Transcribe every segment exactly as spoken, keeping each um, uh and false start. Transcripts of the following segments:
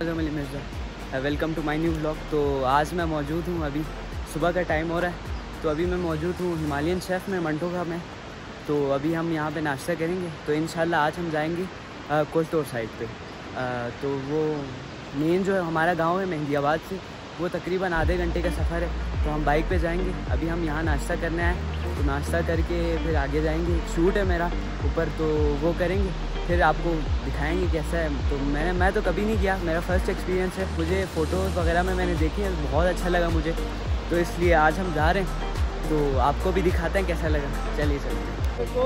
Mirza, welcome to my new vlog. तो आज मैं मौजूद हूँ, अभी सुबह का टाइम हो रहा है, तो अभी मैं मौजूद हूँ हिमालयन शेफ़ में मंटोगा में। तो अभी हम यहाँ पे नाश्ता करेंगे। तो इंशाल्लाह आज हम जाएंगे कोल्टोर साइड पे। आ, तो वो मेन जो है हमारा गांव है मेहंदीआबाद से, वो तकरीबन आधे घंटे का सफ़र है। तो हम बाइक पे जाएंगे। अभी हम यहाँ नाश्ता करने आए, तो नाश्ता करके फिर आगे जाएंगे। एक शूट है मेरा ऊपर, तो वो करेंगे, फिर आपको दिखाएंगे कैसा है। तो मैंने मैं तो कभी नहीं किया, मेरा फर्स्ट एक्सपीरियंस है। मुझे फ़ोटोज़ वगैरह में मैंने देखी है, बहुत अच्छा लगा मुझे, तो इसलिए आज हम जा रहे हैं। तो आपको भी दिखाते हैं कैसा लगा। चलिए चलते हैं। तो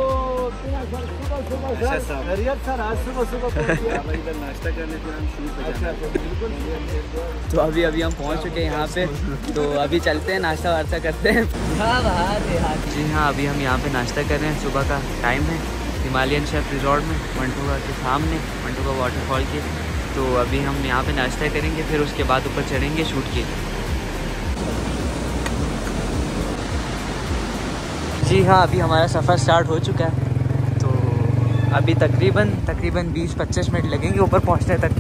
सर आज सुबह सुबह इधर नाश्ता करने के हम शूट पे जाना है। बिल्कुल। तो अभी अभी हम पहुंच चुके हैं यहाँ पे, तो अभी चलते हैं, नाश्ता वाश्ता करते हैं। जी हाँ, अभी हम यहाँ पे नाश्ता कर रहे हैं। सुबह का टाइम है, हिमालयन शेफ़ रिजॉर्ट में मंटोगा के सामने, मंटोगा वाटरफॉल के। तो अभी हम यहाँ पे नाश्ता करेंगे, फिर उसके बाद ऊपर चढ़ेंगे शूट के। जी हाँ, अभी हमारा सफ़र स्टार्ट हो चुका है। तो अभी तकरीबन तकरीबन बीस पच्चीस मिनट लगेंगे ऊपर पहुँचने तक।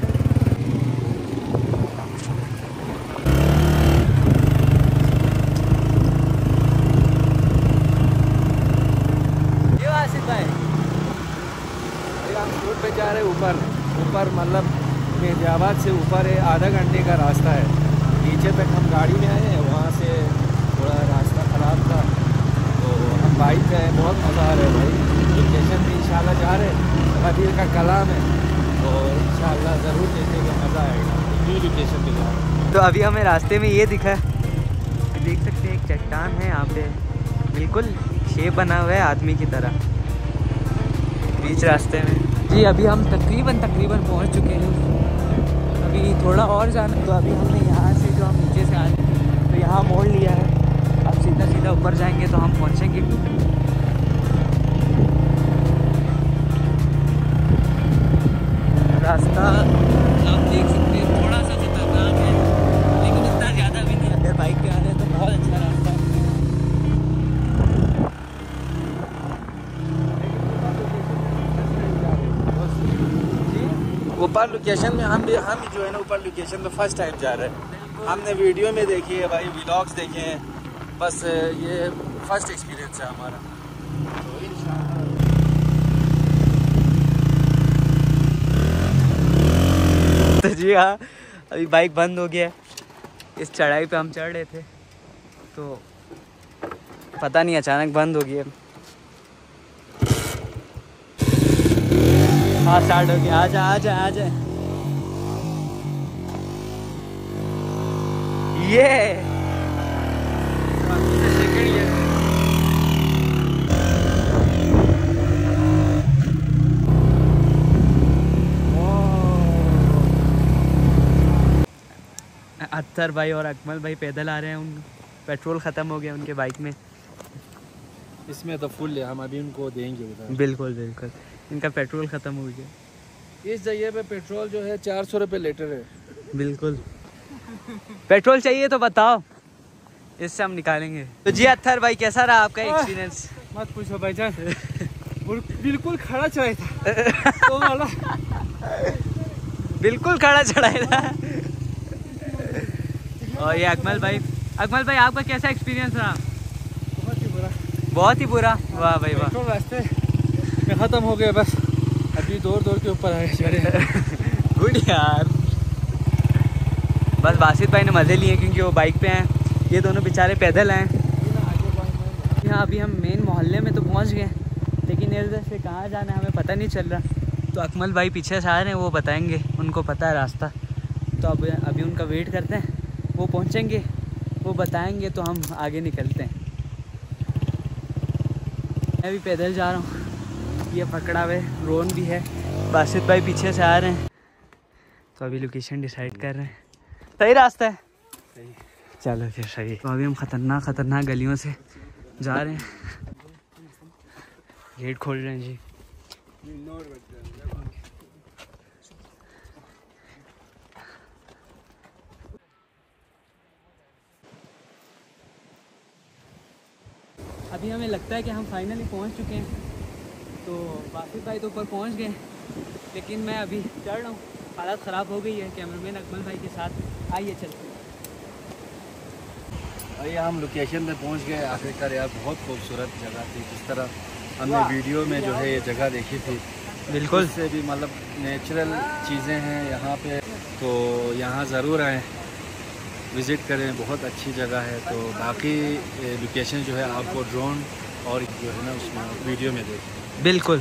ये आसिफ भाई, हम शूट पे जा रहे हैं ऊपर ऊपर मतलब मेहंदीआबाद से ऊपर है, आधा घंटे का रास्ता है। नीचे तक हम गाड़ी में आए हैं, वहाँ से थोड़ा रास्ता ख़राब था, तो हम बाइक पे आए। बहुत मज़ा आ रहा है भाई। लोकेशन पे इंशाल्लाह जा रहे हैं, कबीर का कलाम है, तो इंशाल्लाह ज़रूर देखेंगे, मज़ा आएगा। न्यू लोकेशन पे जा रहे हैं। तो अभी हमें रास्ते में ये दिखा है, देख सकते हैं एक चट्टान है यहाँ पे, बिल्कुल शेप बना हुआ है आदमी की तरह बीच रास्ते में। जी अभी हम तकरीबन तकरीबन पहुँच चुके हैं। अभी थोड़ा और जाना। तो अभी हमने यहाँ से जो हम नीचे से आए तो यहाँ मोड़ लिया है। अब सीधा सीधा ऊपर जाएंगे तो हम पहुँचेंगे। रास्ता आप देख सकते हैं, थोड़ा सा खतरनाक है, लेकिन इतना ज़्यादा भी नहीं। अगर बाइक पे आ रहे हैं तो बहुत अच्छा रास्ता है। ऊपर लोकेशन में हम भी हम जो है ना ऊपर लोकेशन में फर्स्ट टाइम जा रहे हैं। हमने वीडियो में देखी है भाई, व्लॉग्स देखे हैं, बस ये फर्स्ट एक्सपीरियंस है हमारा। तो इंशाल्लाह तो जी हाँ, अभी बाइक बंद हो गया है। इस चढ़ाई पे हम चढ़ रहे थे, तो पता नहीं अचानक बंद हो गया। हाँ स्टार्ट हो गया। आजा आजा आजा। ये अत्तर भाई और अकमल भाई पैदल आ रहे हैं। उन पेट्रोल ख़त्म हो गया उनके बाइक में। इसमें तो फुल है, हम अभी उनको देंगे उधर। बिल्कुल बिल्कुल, इनका पेट्रोल ख़त्म हो गया। इस जगह पे पेट्रोल जो है चार सौ रुपये लीटर है। बिल्कुल, पेट्रोल चाहिए तो बताओ, इससे हम निकालेंगे। तो जी अत्तर भाई, कैसा रहा आपका एक्सपीरियंस? मत पूछो भाईजान, बिल्कुल खड़ा चढ़ाई था तो वाला बिल्कुल खड़ा चढ़ाई था। और ये अकमल भाई, अकमल भाई आपका कैसा एक्सपीरियंस रहा? बहुत ही बुरा। बहुत ही बुरा। वाह भाई वाह। पेट्रोल रास्ते में ख़त्म हो गए, बस अभी दौड़ दौड़ के ऊपर आए चढ़े। गुड यार। बस बासित भाई ने मज़े लिए क्योंकि वो बाइक पे हैं, ये दोनों बेचारे पैदल हैं। यहाँ अभी हम मेन मोहल्ले में तो पहुँच गए, लेकिन इधर से कहाँ जाना है हमें पता नहीं चल रहा। तो अकमल भाई पीछे से आ रहे हैं, वो बताएंगे, उनको पता है रास्ता। तो अब अभी उनका वेट करते हैं, वो पहुँचेंगे, वो बताएंगे, तो हम आगे निकलते हैं। मैं भी पैदल जा रहा हूँ, ये पकड़ा हुआ ड्रोन भी है। बासित भाई पीछे से आ रहे हैं, तो अभी लोकेशन डिसाइड कर रहे हैं। सही रास्ता है? सही। चलो फिर सही है। तो अभी हम खतरनाक खतरनाक गलियों से जा रहे हैं। गेट खोल रहे हैं जी। अभी हमें लगता है कि हम फाइनली पहुंच चुके हैं। तो बासित भाई तो ऊपर पहुंच गए, लेकिन मैं अभी चढ़ रहा हूँ। हालत ख़राब हो गई है कैमरामैन अकमल भाई के साथ। आइए चलते हैं। भाई हम लोकेशन पे पहुंच गए आखिरकार यार। बहुत खूबसूरत जगह थी, जिस तरह हमने वीडियो में जो है ये जगह देखी थी, बिल्कुल से भी मतलब नेचुरल चीज़ें हैं यहाँ पे। तो यहाँ ज़रूर आएँ, विज़िट करें, बहुत अच्छी जगह है। तो बाकी लोकेशन जो है आपको ड्रोन और जो है ना उसमें वीडियो में देखें। बिल्कुल।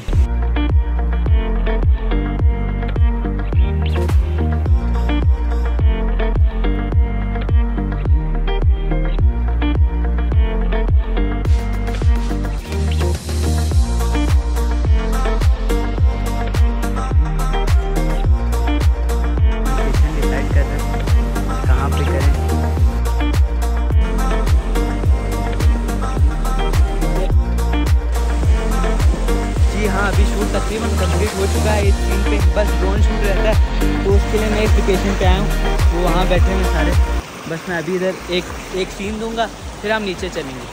अभी शूट तकरीबन कंप्लीट हो चुका है इस सीन पे, बस ड्रोन शूट रहता है। तो उसके लिए मैं एक लोकेशन पे आया हूँ, वो वहाँ बैठे हैं सारे। बस मैं अभी इधर एक एक सीन दूंगा, फिर हम नीचे चलेंगे।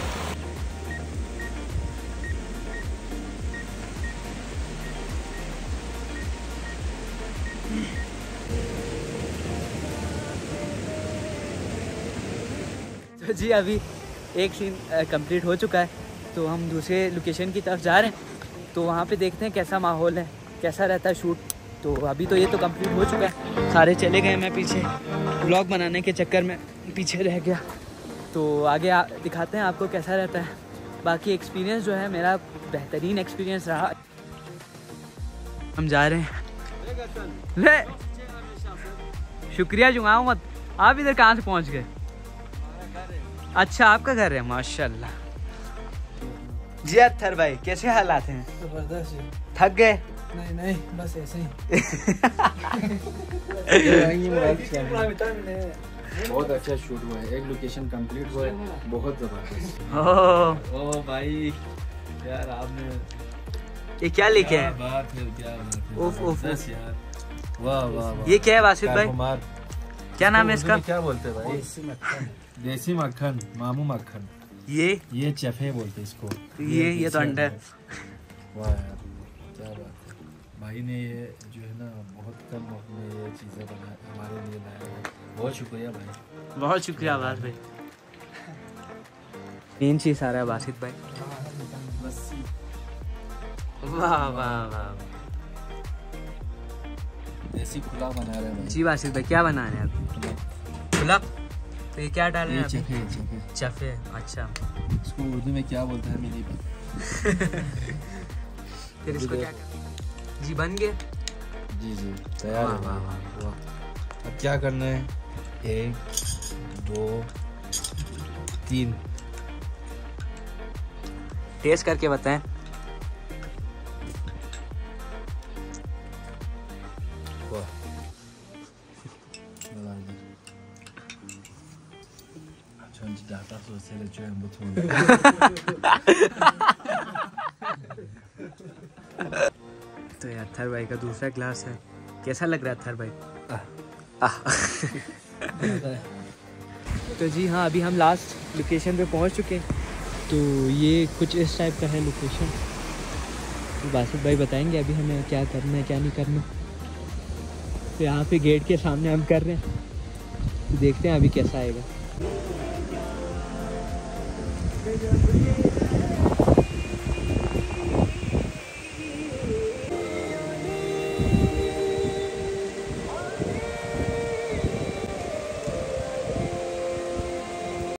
तो जी अभी एक सीन कंप्लीट हो चुका है, तो हम दूसरे लोकेशन की तरफ जा रहे हैं। तो वहाँ पे देखते हैं कैसा माहौल है, कैसा रहता है शूट। तो अभी तो ये तो कंप्लीट हो चुका है, सारे चले गए, मैं पीछे व्लॉग बनाने के चक्कर में पीछे रह गया। तो आगे आ, दिखाते हैं आपको कैसा रहता है। बाकी एक्सपीरियंस जो है मेरा बेहतरीन एक्सपीरियंस रहा। हम जा रहे हैं। ले शुक्रिया जुगाऊँ मत, आप इधर कहाँ से पहुँच गए? अच्छा आपका घर है, माशाल्लाह। जी अत्थर भाई कैसे हालात हैं? जबरदस्त। थक गए? नहीं नहीं बस ऐसे ही। बहुत अच्छा शूट हुआ है, एक लोकेशन कंप्लीट हुआ है, बहुत जबरदस्त। ओह ओ भाई यार आपने ये क्या लिखे हैं? बात है, क्या बात है। उफ उफ यार वाह वाह वाह। ये क्या है वासिफ भाई? क्या नाम है इसका? क्या बोलते हैं भाई? देसी मक्खन, मामू मक्खन। ये ये चफे बोलते इसको। ये ये तो अंडा है। वाह यार क्या बात है। भाई ने ये जो है ना बहुत कम वक्त में ये चीज़ें बना हमारे लिए लाया है। बहुत शुक्रिया भाई, बहुत शुक्रिया आवाज भाई। मेन चीज आ रहा है बासित भाई। वाह वाह वाह। देसी खुला बना रहे हैं भाई। जी बासित भाई क्या बना रहे हैं आप? खुला? तो ये क्या डाल रहे हैं? चफे चफे चफे। अच्छा इसको उर्दू में क्या बोलते हैं हमें नहीं पता। फिर इसको क्या करना? जी बन गए? जी जी तैयार है। वाह वाह वाह। अब क्या करना है? एक दो तीन। टेस्ट करके बताएं। वाह डाटा सोचे जो है तो यार अत्थर भाई का दूसरा ग्लास है, कैसा लग रहा है अत्थर भाई? तो जी हाँ अभी हम लास्ट लोकेशन पे पहुंच चुके हैं। तो ये कुछ इस टाइप का है लोकेशन। तो बासित भाई बताएंगे अभी हमें क्या करना है क्या नहीं करना। तो यहाँ पे गेट के सामने हम कर रहे हैं, तो देखते हैं अभी कैसा आएगा।